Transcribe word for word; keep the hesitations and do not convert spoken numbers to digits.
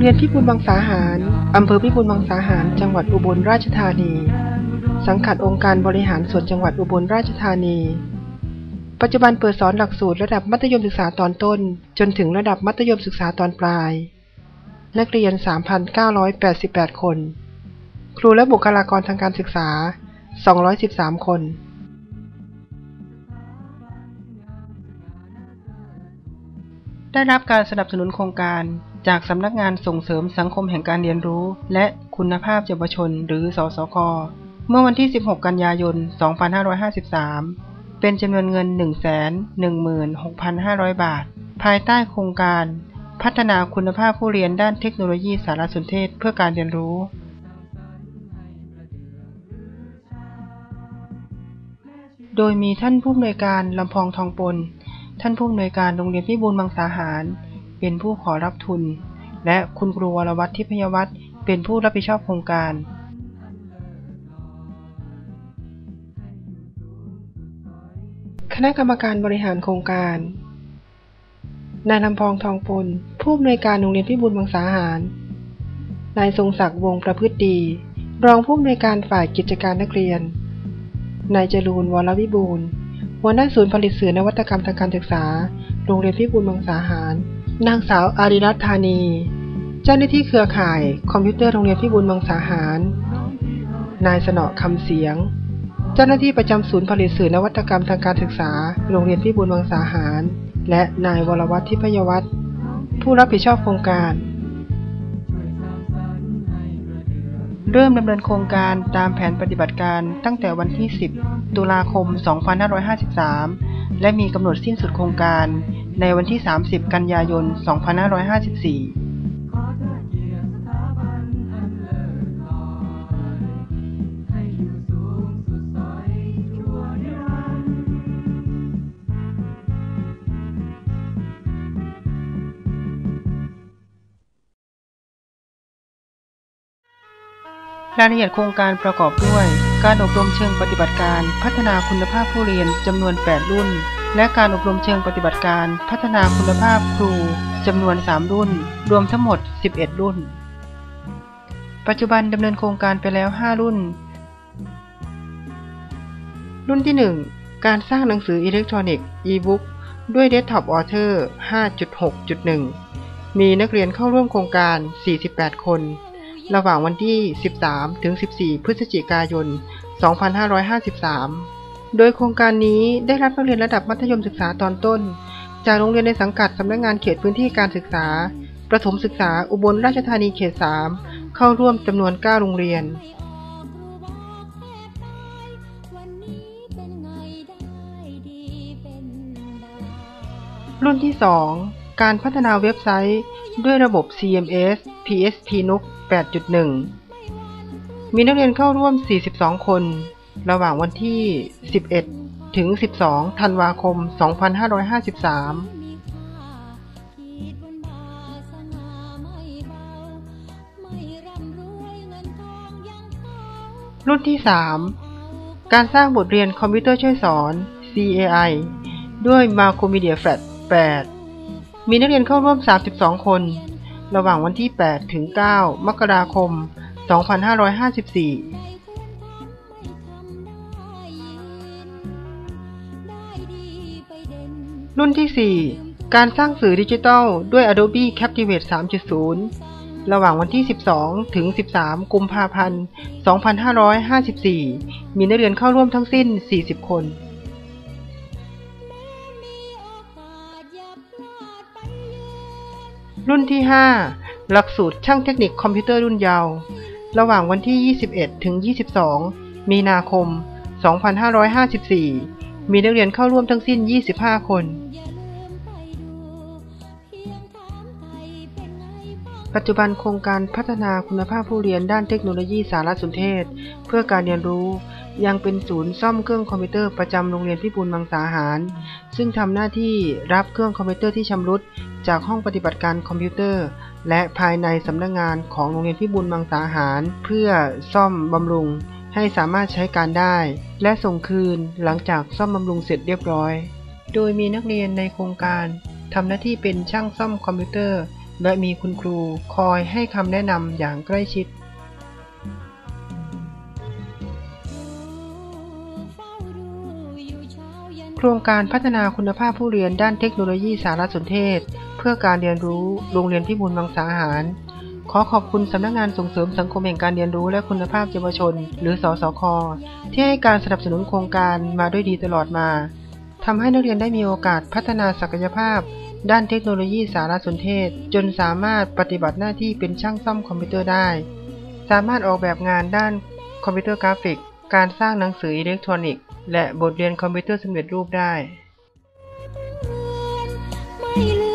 เรียนพิบูลมังสาหารอำเภอพิบูลมังสาหารจังหวัดอุบลราชธานีสังกัดองค์การบริหารส่วนจังหวัดอุบลราชธานีปัจจุบันเปิดสอนหลักสูตรระดับมัธยมศึกษาตอนต้นจนถึงระดับมัธยมศึกษาตอนปลายนักเรียน สามพันเก้าร้อยแปดสิบแปด คนครูและบุคลากรทางการศึกษาสองร้อยสิบสามคนได้รับการสนับสนุนโครงการจากสำนักงานส่งเสริมสังคมแห่งการเรียนรู้และคุณภาพเยาวชนหรือสสค.เมื่อวันที่สิบหกกันยายนสองพันห้าร้อยห้าสิบสามเป็นจำนวนเงิน หนึ่งแสนหนึ่งหมื่นหกพันห้าร้อย บาทภายใต้โครงการพัฒนาคุณภาพผู้เรียนด้านเทคโนโลยีสารสนเทศเพื่อการเรียนรู้โดยมีท่านผู้อำนวยการลำพองทองปนท่านผู้อำนวยการโรงเรียนพิบูลมังสาหารเป็นผู้ขอรับทุนและคุณครูวรวัฒน์ทิพยวัฒน์เป็นผู้รับผิดชอบโครงการคณะกรรมการบริหารโครงการนายลำพองทองปนผู้อำนวยการโรงเรียนพิบูลมังสาหารนายทรงศักดิ์วงประพฤติดีรองผู้อำนวยการฝ่ายกิจการนักเรียนนายจรูญวรวิบูลย์หัวหน้าศูนย์ผลิตสื่อนวัตกรรมทางการศึกษาโรงเรียนพิบูลมังสาหารนางสาวอาริรัตน์ธานีเจ้าหน้าที่เครือข่ายคอมพิวเตอร์โรงเรียนพิบูลมังสาหารนายสนอคำเสียงเจ้าหน้าที่ประจำศูนย์ผลิตสื่อนวัตกรรมทางการศึกษาโรงเรียนพิบูลมังสาหารและนายวรวัฒน์ทิพยวัฒน์ผู้รับผิดชอบโครงการเริ่มดำเนินโครงการตามแผนปฏิบัติการตั้งแต่วันที่สิบตุลาคมสองพันห้าร้อยห้าสิบสามและมีกำหนดสิ้นสุดโครงการในวันที่สามสิบกันยายนสองพันห้าร้อยห้าสิบสี่รายละเอียดโครงการประกอบด้วยการอบรมเชิงปฏิบัติการพัฒนาคุณภาพผู้เรียนจำนวนแปดรุ่นและการอบรมเชิงปฏิบัติการพัฒนาคุณภาพครูจำนวนสามรุ่นรวมทั้งหมดสิบเอ็ดรุ่นปัจจุบันดำเนินโครงการไปแล้วห้ารุ่นรุ่นที่หนึ่งการสร้างหนังสืออิเล็กทรอนิกส์ อี-บุ๊ก ด้วย Desktop Author ห้าจุดหกจุดหนึ่ง มีนักเรียนเข้าร่วมโครงการสี่สิบแปดคนระหว่างวันที่สิบสามถึงสิบสี่พฤศจิกายนสองพันห้าร้อยห้าสิบสามโดยโครงการนี้ได้รับนักเรียนระดับมัธยมศึกษาตอนต้นจากโรงเรียนในสังกัดสำนักงานเขตพื้นที่การศึกษาประถมศึกษาอุบลราชธานีเขตสามเข้าร่วมจำนวนเก้าโรงเรียนรุ่นที่สองการพัฒนาเว็บไซต์ด้วยระบบ ซี เอ็ม เอส พี เอส พี นุก แปดจุดหนึ่ง มีนักเรียนเข้าร่วมสี่สิบสองคนระหว่างวันที่สิบเอ็ดถึงสิบสองธันวาคมสองพันห้าร้อยห้าสิบสามรุ่นที่สามการสร้างบทเรียนคอมพิวเตอร์ช่วยสอน ซี เอ ไอ ด้วย Macromedia Flash แปดมีนักเรียนเข้าร่วมสามสิบสองคนระหว่างวันที่แปดถึงเก้ามกราคมสองพันห้าร้อยห้าสิบสี่รุ่นที่สี่การสร้างสื่อดิจิทัลด้วย Adobe Captivate สามจุดศูนย์ ระหว่างวันที่สิบสองถึงสิบสามกุมภาพันธ์สองพันห้าร้อยห้าสิบสี่มีนักเรียนเข้าร่วมทั้งสิ้นสี่สิบคนรุ่นที่ห้าหลักสูตรช่างเทคนิคคอมพิวเตอร์รุ่นเยาว์ระหว่างวันที่ยี่สิบเอ็ดถึงยี่สิบสองมีนาคมสองพันห้าร้อยห้าสิบสี่มีนักเรียนเข้าร่วมทั้งสิ้นยี่สิบห้าคนปัจจุบันโครงการพัฒนาคุณภาพผู้เรียนด้านเทคโนโลยีสารสนเทศเพื่อการเรียนรู้ยังเป็นศูนย์ซ่อมเครื่องคอมพิวเตอร์ประจำโรงเรียนพิบูลมังสาหารซึ่งทำหน้าที่รับเครื่องคอมพิวเตอร์ที่ชำรุดจากห้องปฏิบัติการคอมพิวเตอร์และภายในสำนักงานของโรงเรียนพิบูลมังสาหารเพื่อซ่อมบำรุงให้สามารถใช้การได้และส่งคืนหลังจากซ่อมบำรุงเสร็จเรียบร้อยโดยมีนักเรียนในโครงการทำหน้าที่เป็นช่างซ่อมคอมพิวเตอร์และมีคุณครูคอยให้คำแนะนำอย่างใกล้ชิดโครงการพัฒนาคุณภาพผู้เรียนด้านเทคโนโลยีสารสนเทศเพื่อการเรียนรู้โรงเรียนพิบูลมังสาหารขอขอบคุณสำนักงานส่งเสริมสังคมแห่งการเรียนรู้และคุณภาพเยาวชนหรือสสค.ที่ให้การสนับสนุนโครงการมาด้วยดีตลอดมาทำให้นักเรียนได้มีโอกาสพัฒนาศักยภาพด้านเทคโนโลยีสารสนเทศจนสามารถปฏิบัติหน้าที่เป็นช่างซ่อมคอมพิวเตอร์ได้สามารถออกแบบงานด้านคอมพิวเตอร์กราฟิกการสร้างหนังสืออิเล็กทรอนิกส์และบทเรียนคอมพิวเตอร์สำเร็จรูปได้